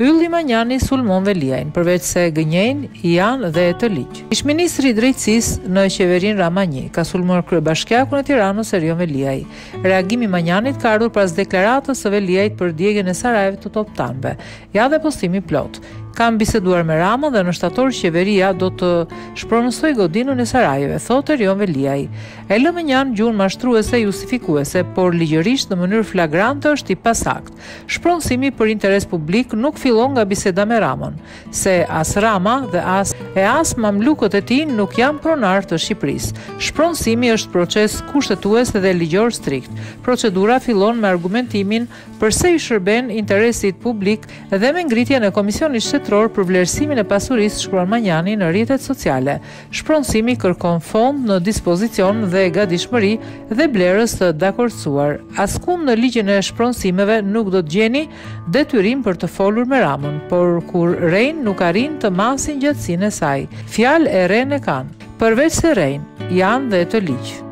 Ylli Manjani sulmon Veliajin, përveç se gënjejnë janë dhe të ligj. Ish-ministri i drejtësisë në qeverinë Rama 1 ka sulmuar kryebashkiakun e Tiranës Erion Veliaj. Reagimi i Manjanit ka ardhur pas deklaratës së Veliajit për djegjen e Sarajevit të toptanëve. Ja dhe postimi plot. Kam biseduar me Ramën dhe në shtator qeveria do të shpronësoj godinën e Sarajeve, thotë Erion Veliaj. E lë Manjan gjuhën mashtruese justifikuese, por ligjërisht në mënyrë flagrante është i pasakt. Shpronësimi për interes publik nuk fillon nga biseda me Ramën, se as Rama dhe as mamlukët e tij nuk janë pronar të Shqipërisë. Shpronësimi është proces kushtetues dhe ligjor strikt. Procedura fillon me argumentimin përse i shërben interesit publik dhe me ngritjen e Komisionit Shtetëror për vlerësimin e pasurisë, shkruan Manjani në rrjetet sociale. Shpronësimi kërkon fond në dispozicion dhe gatishmëri dhe blerës të dakordsuar. Askund në ligjin e shpronësimeve nuk do të gjeni detyrim për të folur me Ramën, por kur rejnë nuk arrin të masin gjatësinë e saj. Fjalë e rene kanë, përveç se rejnë, janë dhe të ligj.